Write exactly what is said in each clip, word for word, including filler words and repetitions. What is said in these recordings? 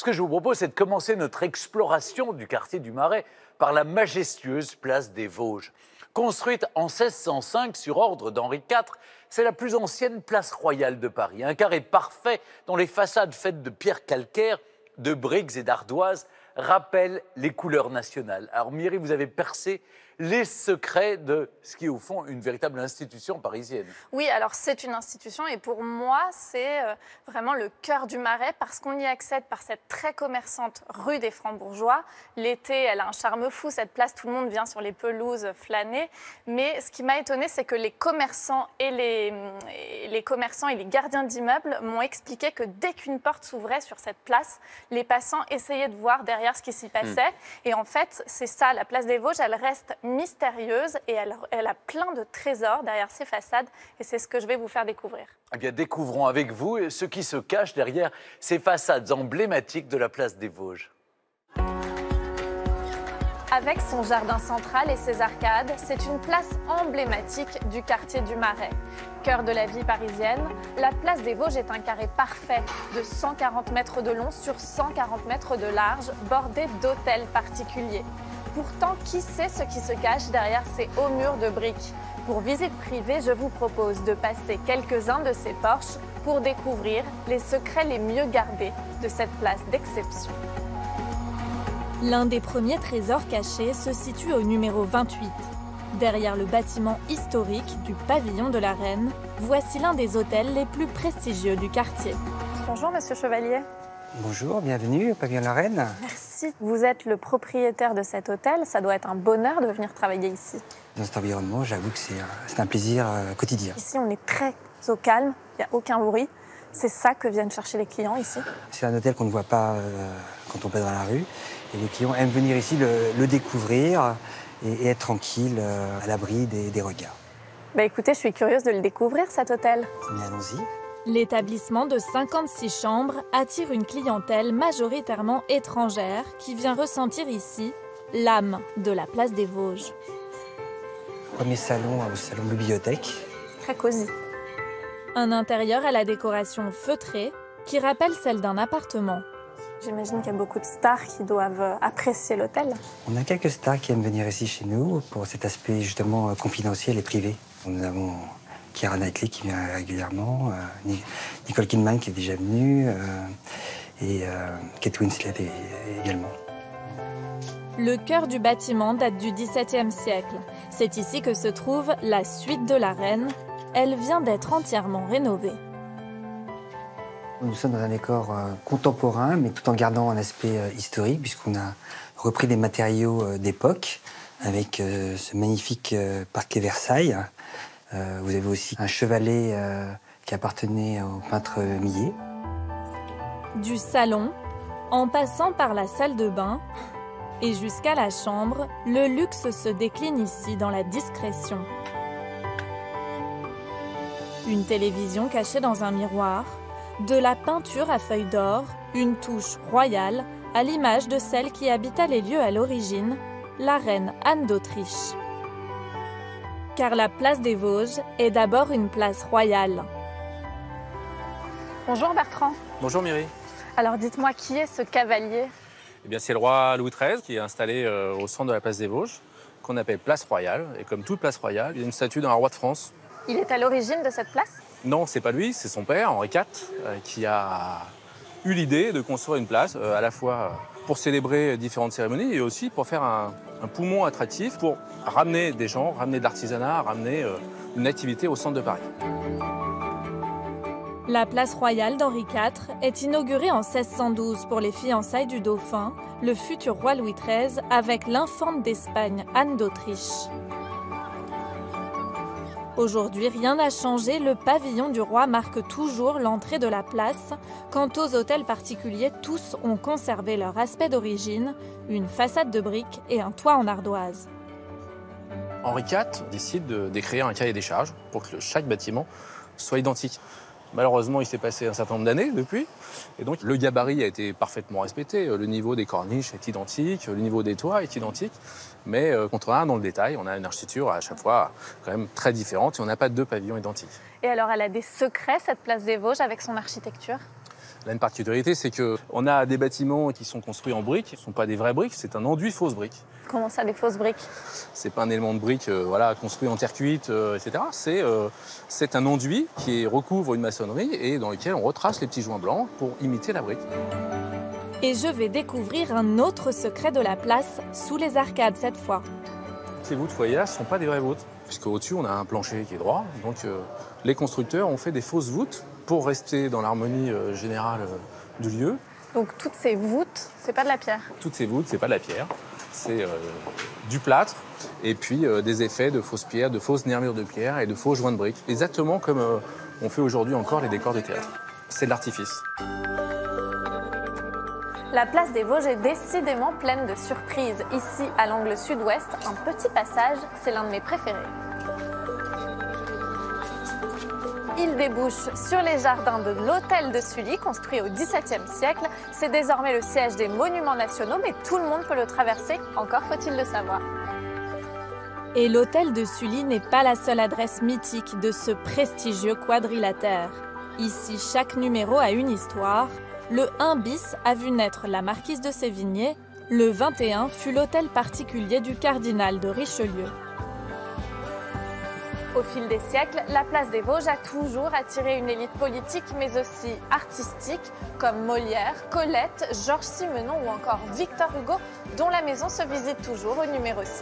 que je vous propose, c'est de commencer notre exploration du quartier du Marais par la majestueuse place des Vosges. Construite en seize cent cinq sur ordre d'Henri quatre, c'est la plus ancienne place royale de Paris. Un carré parfait dont les façades faites de pierres calcaires, de briques et d'ardoises rappellent les couleurs nationales. Alors Myri, vous avez percé les secrets de ce qui est au fond une véritable institution parisienne. Oui, alors c'est une institution et pour moi c'est euh, vraiment le cœur du Marais parce qu'on y accède par cette très commerçante rue des Francs-Bourgeois. L'été, elle a un charme fou, cette place, tout le monde vient sur les pelouses flâner. Mais ce qui m'a étonnée, c'est que les commerçants et les, et les commerçants et les gardiens d'immeubles m'ont expliqué que dès qu'une porte s'ouvrait sur cette place, les passants essayaient de voir derrière ce qui s'y passait. Mmh. Et en fait, c'est ça, la place des Vosges, elle reste mystérieuse et elle, elle a plein de trésors derrière ses façades et c'est ce que je vais vous faire découvrir. Eh bien, découvrons avec vous ce qui se cache derrière ces façades emblématiques de la place des Vosges. Avec son jardin central et ses arcades, c'est une place emblématique du quartier du Marais. Cœur de la vie parisienne, la place des Vosges est un carré parfait de cent quarante mètres de long sur cent quarante mètres de large, bordé d'hôtels particuliers. Pourtant, qui sait ce qui se cache derrière ces hauts murs de briques? Pour visite privée, je vous propose de passer quelques-uns de ces porches pour découvrir les secrets les mieux gardés de cette place d'exception. L'un des premiers trésors cachés se situe au numéro vingt-huit. Derrière le bâtiment historique du pavillon de la Reine, voici l'un des hôtels les plus prestigieux du quartier. Bonjour, monsieur Chevalier. Bonjour, bienvenue au pavillon de la Reine. Merci. Vous êtes le propriétaire de cet hôtel. Ça doit être un bonheur de venir travailler ici. Dans cet environnement, j'avoue que c'est un plaisir quotidien. Ici, on est très au calme. Il n'y a aucun bruit. C'est ça que viennent chercher les clients ici. C'est un hôtel qu'on ne voit pas euh, quand on passe dans la rue. Et les clients aiment venir ici le, le découvrir et, et être tranquille euh, à l'abri des, des regards. Bah écoutez, je suis curieuse de le découvrir, cet hôtel. Mais allons-y. L'établissement de cinquante-six chambres attire une clientèle majoritairement étrangère qui vient ressentir ici l'âme de la place des Vosges. Premier salon, le salon bibliothèque. Très cosy. Un intérieur à la décoration feutrée qui rappelle celle d'un appartement. J'imagine qu'il y a beaucoup de stars qui doivent apprécier l'hôtel. On a quelques stars qui aiment venir ici chez nous pour cet aspect justement confidentiel et privé. Nous avons Keira Knightley qui vient régulièrement, euh, Nicole Kidman qui est déjà venue, euh, et euh, Kate Winslet également. Le cœur du bâtiment date du dix-septième siècle. C'est ici que se trouve la suite de la Reine. Elle vient d'être entièrement rénovée. Nous sommes dans un décor euh, contemporain, mais tout en gardant un aspect euh, historique, puisqu'on a repris des matériaux euh, d'époque, avec euh, ce magnifique euh, parquet Versailles. Euh, vous avez aussi un chevalet euh, qui appartenait au peintre Millet. Du salon, en passant par la salle de bain et jusqu'à la chambre, le luxe se décline ici dans la discrétion. Une télévision cachée dans un miroir, de la peinture à feuilles d'or, une touche royale à l'image de celle qui habita les lieux à l'origine, la reine Anne d'Autriche. Car la place des Vosges est d'abord une place royale. Bonjour Bertrand. Bonjour Myri. Alors dites-moi, qui est ce cavalier? Eh bien, c'est le roi Louis treize qui est installé euh, au centre de la place des Vosges, qu'on appelle place royale. Et comme toute place royale, il y a une statue d'un roi de France. Il est à l'origine de cette place? Non, c'est pas lui, c'est son père, Henri quatre, euh, qui a eu l'idée de construire une place, euh, à la fois pour célébrer différentes cérémonies et aussi pour faire un, un poumon attractif pour ramener des gens, ramener de l'artisanat, ramener euh, une activité au centre de Paris. La place royale d'Henri quatre est inaugurée en seize cent douze pour les fiançailles du dauphin, le futur roi Louis treize, avec l'infante d'Espagne Anne d'Autriche. Aujourd'hui, rien n'a changé, le pavillon du roi marque toujours l'entrée de la place. Quant aux hôtels particuliers, tous ont conservé leur aspect d'origine, une façade de briques et un toit en ardoise. Henri quatre décide de, d'écrire un cahier des charges pour que chaque bâtiment soit identique. Malheureusement, il s'est passé un certain nombre d'années depuis, et donc le gabarit a été parfaitement respecté. Le niveau des corniches est identique, le niveau des toits est identique, mais euh, quand on regarde dans le détail, on a une architecture à chaque fois quand même très différente et on n'a pas deux pavillons identiques. Et alors, elle a des secrets, cette place des Vosges, avec son architecture? Là, une particularité, c'est qu'on a des bâtiments qui sont construits en briques. Ce ne sont pas des vraies briques, c'est un enduit fausse brique. Comment ça, des fausses briques? C'est pas un élément de brique euh, voilà, construit en terre cuite, euh, et cetera. C'est euh, c'est un enduit qui recouvre une maçonnerie et dans lequel on retrace les petits joints blancs pour imiter la brique. Et je vais découvrir un autre secret de la place, sous les arcades cette fois. Ces voûtes, vous voyez là, ne sont pas des vraies voûtes, puisqu'au-dessus, on a un plancher qui est droit. Donc euh, les constructeurs ont fait des fausses voûtes pour rester dans l'harmonie euh, générale euh, du lieu. Donc toutes ces voûtes, c'est pas de la pierre? Toutes ces voûtes, c'est pas de la pierre. C'est euh, du plâtre et puis euh, des effets de fausses pierres, de fausses nervures de pierre et de faux joints de briques. Exactement comme euh, on fait aujourd'hui encore les décors de théâtre. C'est de l'artifice. La place des Vosges est décidément pleine de surprises. Ici, à l'angle sud-ouest, un petit passage, c'est l'un de mes préférés. Il débouche sur les jardins de l'hôtel de Sully, construit au dix-septième siècle. C'est désormais le siège des monuments nationaux, mais tout le monde peut le traverser, encore faut-il le savoir. Et l'hôtel de Sully n'est pas la seule adresse mythique de ce prestigieux quadrilatère. Ici, chaque numéro a une histoire. Le un bis a vu naître la marquise de Sévigné. Le vingt et un fut l'hôtel particulier du cardinal de Richelieu. Au fil des siècles, la place des Vosges a toujours attiré une élite politique, mais aussi artistique, comme Molière, Colette, Georges Simenon ou encore Victor Hugo, dont la maison se visite toujours au numéro six.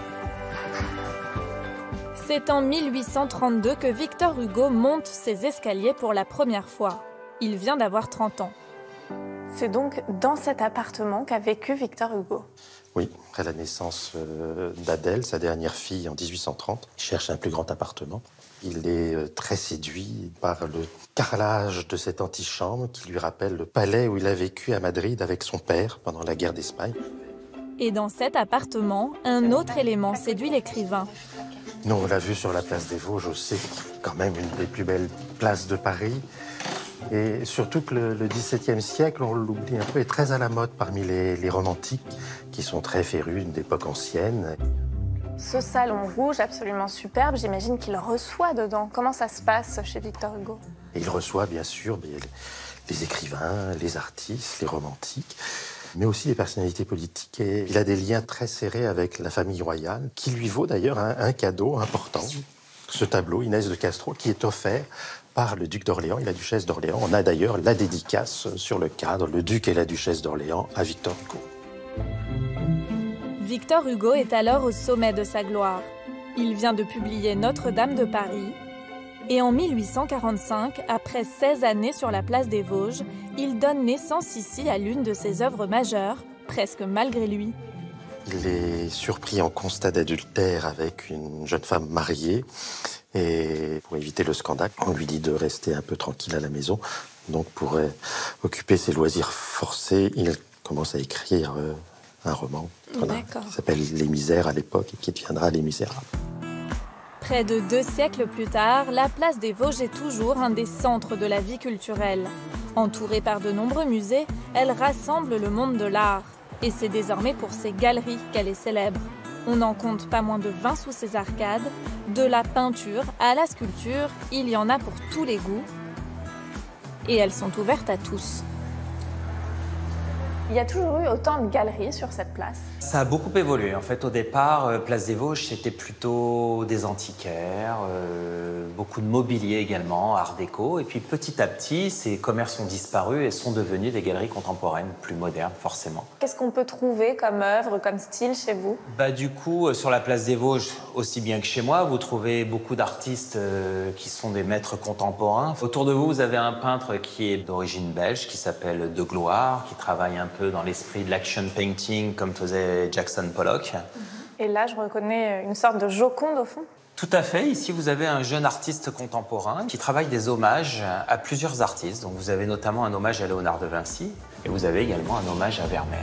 C'est en mille huit cent trente-deux que Victor Hugo monte ses escaliers pour la première fois. Il vient d'avoir trente ans. C'est donc dans cet appartement qu'a vécu Victor Hugo. Oui, après la naissance euh, d'Adèle, sa dernière fille, en dix-huit cent trente, il cherche un plus grand appartement. Il est euh, très séduit par le carrelage de cette antichambre qui lui rappelle le palais où il a vécu à Madrid avec son père pendant la guerre d'Espagne. Et dans cet appartement, un autre élément séduit l'écrivain. Nous, on l'a vu sur la place des Vosges aussi, quand même une des plus belles places de Paris. Et surtout que le, le dix-septième siècle, on l'oublie un peu, est très à la mode parmi les, les romantiques, qui sont très férus d'époque ancienne. Ce salon rouge absolument superbe, j'imagine qu'il reçoit dedans. Comment ça se passe chez Victor Hugo? Et il reçoit bien sûr les, les écrivains, les artistes, les romantiques, mais aussi les personnalités politiques. Et il a des liens très serrés avec la famille royale, qui lui vaut d'ailleurs un, un cadeau important. Ce tableau, Inès de Castro, qui est offert par le duc d'Orléans et la duchesse d'Orléans. On a d'ailleurs la dédicace sur le cadre, le duc et la duchesse d'Orléans à Victor Hugo. Victor Hugo est alors au sommet de sa gloire. Il vient de publier Notre-Dame de Paris. Et en mille huit cent quarante-cinq, après seize années sur la place des Vosges, il donne naissance ici à l'une de ses œuvres majeures, presque malgré lui. Il est surpris en constat d'adultère avec une jeune femme mariée. Et pour éviter le scandale, on lui dit de rester un peu tranquille à la maison. Donc pour euh, occuper ses loisirs forcés, il commence à écrire euh, un roman voilà, qui s'appelle Les Misères à l'époque et qui deviendra Les Misérables. Près de deux siècles plus tard, la place des Vosges est toujours un des centres de la vie culturelle. Entourée par de nombreux musées, elle rassemble le monde de l'art. Et c'est désormais pour ses galeries qu'elle est célèbre. On en compte pas moins de vingt sous ses arcades. De la peinture à la sculpture, il y en a pour tous les goûts. Et elles sont ouvertes à tous. Il y a toujours eu autant de galeries sur cette place? Ça a beaucoup évolué. En fait, au départ, euh, Place des Vosges, c'était plutôt des antiquaires, euh, beaucoup de mobilier également, art déco. Et puis petit à petit, ces commerces ont disparu et sont devenus des galeries contemporaines, plus modernes forcément. Qu'est-ce qu'on peut trouver comme œuvre, comme style chez vous? Bah, du coup, euh, sur la Place des Vosges, aussi bien que chez moi, vous trouvez beaucoup d'artistes euh, qui sont des maîtres contemporains. Autour de vous, vous avez un peintre qui est d'origine belge, qui s'appelle De Gloire, qui travaille un peu dans l'esprit de l'action painting comme faisait Jackson Pollock. Et là, je reconnais une sorte de Joconde au fond. Tout à fait. Ici, vous avez un jeune artiste contemporain qui travaille des hommages à plusieurs artistes. Donc, vous avez notamment un hommage à Léonard de Vinci et vous avez également un hommage à Vermeer.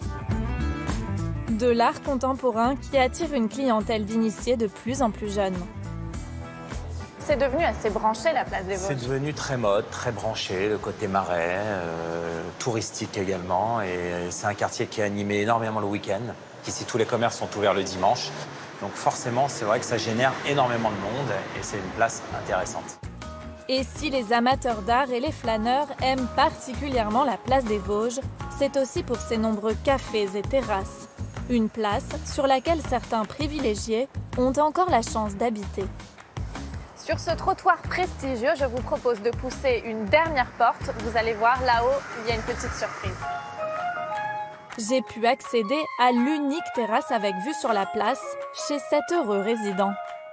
De l'art contemporain qui attire une clientèle d'initiés de plus en plus jeunes. C'est devenu assez branché, la place des Vosges. C'est devenu très mode, très branché, le côté marais, euh, touristique également. Et c'est un quartier qui est animé énormément le week-end. Ici, tous les commerces sont ouverts le dimanche. Donc forcément, c'est vrai que ça génère énormément de monde et c'est une place intéressante. Et si les amateurs d'art et les flâneurs aiment particulièrement la place des Vosges, c'est aussi pour ses nombreux cafés et terrasses. Une place sur laquelle certains privilégiés ont encore la chance d'habiter. Sur ce trottoir prestigieux, je vous propose de pousser une dernière porte. Vous allez voir, là-haut, il y a une petite surprise. J'ai pu accéder à l'unique terrasse avec vue sur la place chez cet heureux résident.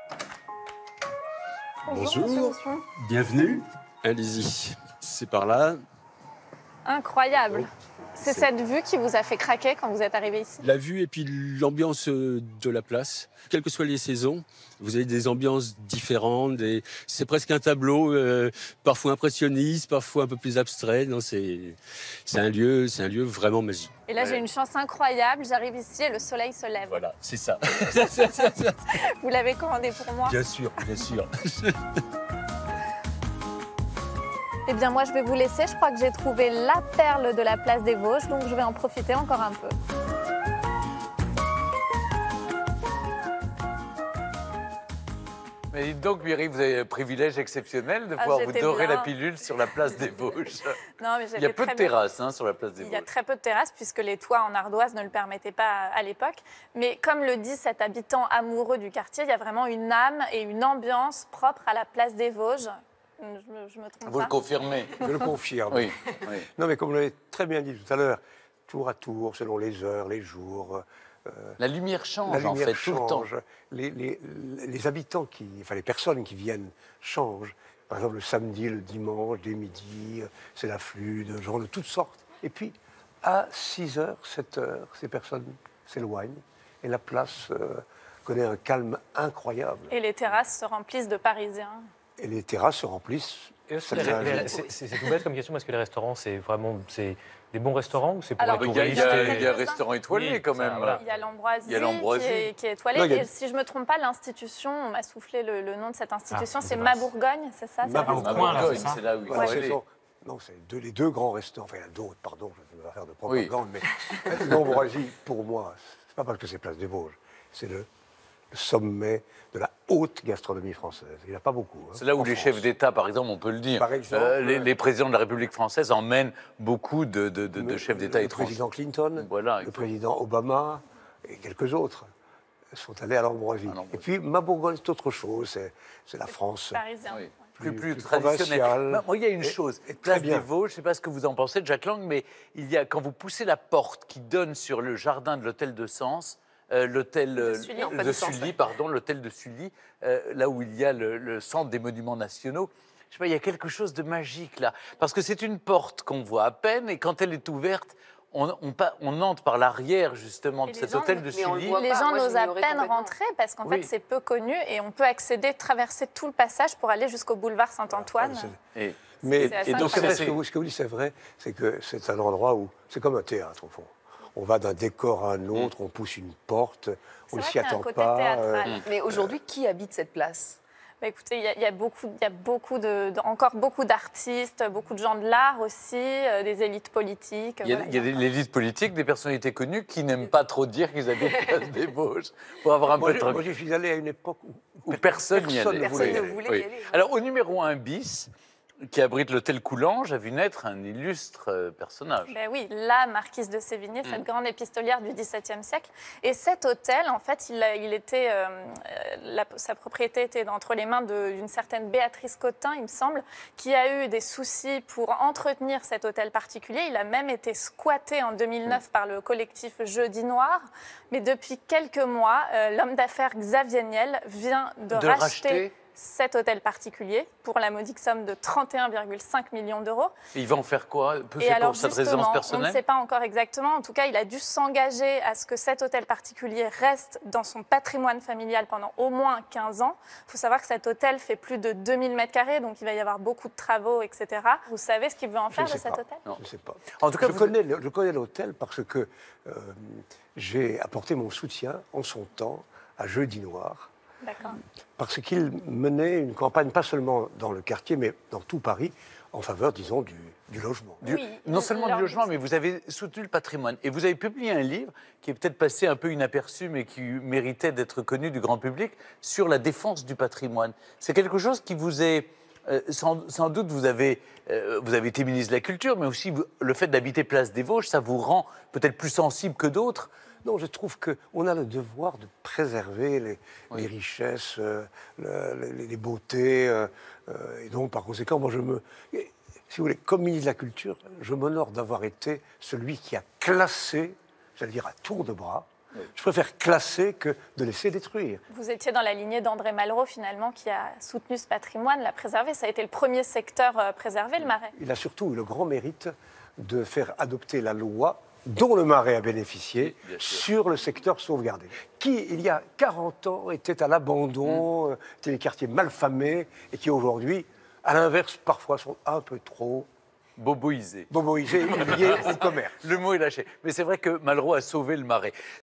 Bonjour, monsieur Husson. Bienvenue. Allez-y, c'est par là. Incroyable. C'est cette vue qui vous a fait craquer quand vous êtes arrivé ici? La vue et puis l'ambiance de la place. Quelles que soient les saisons, vous avez des ambiances différentes. Des... C'est presque un tableau, euh, parfois impressionniste, parfois un peu plus abstrait. Non, c'est c'est un lieu, c'est un lieu vraiment magique. Et là, j'ai une chance incroyable. J'arrive ici et le soleil se lève. Voilà, c'est ça. Vous l'avez commandé pour moi? Bien sûr, bien sûr. Eh bien, moi, je vais vous laisser. Je crois que j'ai trouvé la perle de la place des Vosges, donc je vais en profiter encore un peu. Mais dites donc, Myri, vous avez un privilège exceptionnel de Ah, pouvoir vous j'étais dorer bien. la pilule sur la place des Vosges. Non, mais Il y a j'étais peu de très bien. terrasses hein, sur la place des Il y a Vosges. très peu de terrasses puisque les toits en ardoise ne le permettaient pas à l'époque. Mais comme le dit cet habitant amoureux du quartier, il y a vraiment une âme et une ambiance propre à la place des Vosges. Je me, je me trompe Vous pas? le confirmez? Je le confirme. Oui. oui. Non, mais comme vous l'avez très bien dit tout à l'heure, tour à tour, selon les heures, les jours, euh, La lumière change, la lumière en fait, tout le temps. change. Les, les- les habitants, qui, enfin les personnes qui viennent changent. Par exemple, le samedi, le dimanche, dès midi, euh, c'est l'afflux de gens de toutes sortes. Et puis, à six heures, sept heures, ces personnes s'éloignent et la place euh, connaît un calme incroyable. Et les terrasses se remplissent de Parisiens. Et les terrasses se remplissent. Et est-ce que Ça les- vient- les- C'est c'est- c'est tout bête comme question, est-ce que les restaurants, c'est vraiment c'est des bons restaurants ou c'est pour Alors, les Il y a, il y a- touristes il y a un quelques-uns. restaurant étoilé Oui, quand ça, même. voilà. Il y a l'Ambroisie Il y a l'Ambroisie. qui, est- qui est étoilée. Non, il y a- Et si je ne me trompe pas, l'institution, on m'a soufflé le, le nom de cette institution, Ah, c'est c'est Ma vrai. Bourgogne, c'est ça? Ma c'est Bourgogne. ça au coin, là, Bourgogne, c'est ça c'est là où il Voilà, faut ce aller. sont- non, c'est deux- les deux grands restaurants. Enfin, il y en a d'autres, pardon, je ne vais pas faire de Oui. propagande, mais l'Ambroisie, pour moi, c'est pas parce que c'est Place des Vosges, c'est le, le sommet de la haute gastronomie française. Il n'y en a pas beaucoup. hein, C'est là où en les France. chefs d'État, par exemple, on peut le dire, Par exemple, euh, les, ouais. les présidents de la République française emmènent beaucoup de, de- de- de Le- chefs d'État Le étrangers. président Clinton, Voilà, le président Obama et quelques autres sont allés à l'Ambroisie. À l'Ambroisie. Et puis, ma Bourgogne, c'est autre chose. C'est c'est la France. Parisien. Oui. Plus- Plus, plus, plus traditionnel. provincial. Bah, moi, il y a une Et- chose. et très Place des bien. Vosges, je ne sais pas ce que vous en pensez, Jack Lang, mais il y a, quand vous poussez la porte qui donne sur le jardin de l'hôtel de Sens, euh, l'hôtel euh, Sully, non, de pas de Sens, Sully, pardon, l'hôtel de Sully, euh, là où il y a le, le centre des monuments nationaux. Je sais pas, il y a quelque chose de magique là, parce que c'est une porte qu'on voit à peine, et quand elle est ouverte, on, on, pa- on entre par l'arrière justement Et de les cet gens- hôtel de mais on le Sully. voit Les pas. gens Moi, je n'osent à l'ignorais peine complètement. rentrer parce qu'en Oui. fait, c'est peu connu et on peut accéder, traverser tout le passage pour aller jusqu'au boulevard Saint-Antoine. Ah, c'est- Et- Mais C'est assez et donc, c'est vrai, c'est- ce que vous, ce que vous dites, c'est vrai, c'est que c'est un endroit où c'est comme un théâtre au fond. On va d'un décor à un autre, on pousse une porte, on ne vrai s'y qu'il y a un attend côté pas. théâtral. euh, Mais aujourd'hui, qui habite cette place? Bah, écoutez, il y, a- il y a beaucoup, il y a beaucoup de, de- encore beaucoup d'artistes, beaucoup de gens de l'art aussi, euh, des élites politiques. Il y a, voilà. il y a des- l'élite politique, des personnalités connues qui n'aiment pas trop dire qu'ils habitent Place des Vosges pour avoir un Moi, peu je- de moi, tranquille. j'y suis allé à une époque où, Où personne n'y personne allait. ne voulait y Personne ne aller. voulait Oui. y aller. hein. Alors, au numéro un bis, qui abrite l'hôtel Coulanges, a vu naître un illustre euh, personnage. Ben oui, la marquise de Sévigné, Mm. cette grande épistolière du XVIIe siècle. Et cet hôtel, en fait, il, a- il était, euh, euh, la- sa propriété était entre les mains de- d'une certaine Béatrice Cotin, il me semble, qui a eu des soucis pour entretenir cet hôtel particulier. Il a même été squatté en deux mille neuf par le collectif Jeudi Noir. Mais depuis quelques mois, euh, l'homme d'affaires Xavier Niel vient de, De racheter, racheter. cet hôtel particulier pour la modique somme de trente et un virgule cinq millions d'euros. Et il va en faire quoi? Et C'est alors pour cette justement, résidence on ne personnelle? sait pas encore exactement. En tout cas, il a dû s'engager à ce que cet hôtel particulier reste dans son patrimoine familial pendant au moins quinze ans. Il faut savoir que cet hôtel fait plus de deux mille mètres carrés, donc il va y avoir beaucoup de travaux, et cetera. Vous savez ce qu'il veut en je faire ne de sais cet pas. hôtel? Non. Je ne sais pas. En tout cas, je, vous- connais, le- je connais l'hôtel parce que euh, j'ai apporté mon soutien en son temps à Jeudi Noir, D'accord. parce qu'il menait une campagne, pas seulement dans le quartier, mais dans tout Paris, en faveur, disons, du, du logement. Du- Oui, non il- seulement il du logement, organise. mais vous avez soutenu le patrimoine. Et vous avez publié un livre qui est peut-être passé un peu inaperçu, mais qui méritait d'être connu du grand public, sur la défense du patrimoine. C'est quelque chose qui vous est Euh, sans, sans doute, vous avez, euh, vous avez été ministre de la Culture, mais aussi vous- le fait d'habiter Place des Vosges, ça vous rend peut-être plus sensible que d'autres. Non, je trouve qu'on a le devoir de préserver les, les richesses, euh, le- le- les beautés. euh, euh, et donc, par conséquent, moi, je me... et, si vous voulez, comme ministre de la Culture, je m'honore d'avoir été celui qui a classé, j'allais dire à tour de bras, je préfère classer que de laisser détruire. Vous étiez dans la lignée d'André Malraux, finalement, qui a soutenu ce patrimoine, l'a préservé. Ça a été le premier secteur euh, préservé, le Marais. Il a surtout eu le grand mérite de faire adopter la loi dont le Marais a bénéficié Bien sûr. sur le secteur sauvegardé, qui, il y a quarante ans, était à l'abandon, euh, étaient des quartiers malfamés, et qui aujourd'hui, à l'inverse, parfois sont un peu trop Boboisé. boboisés, liés au commerce. Le mot est lâché. Mais c'est vrai que Malraux a sauvé le Marais.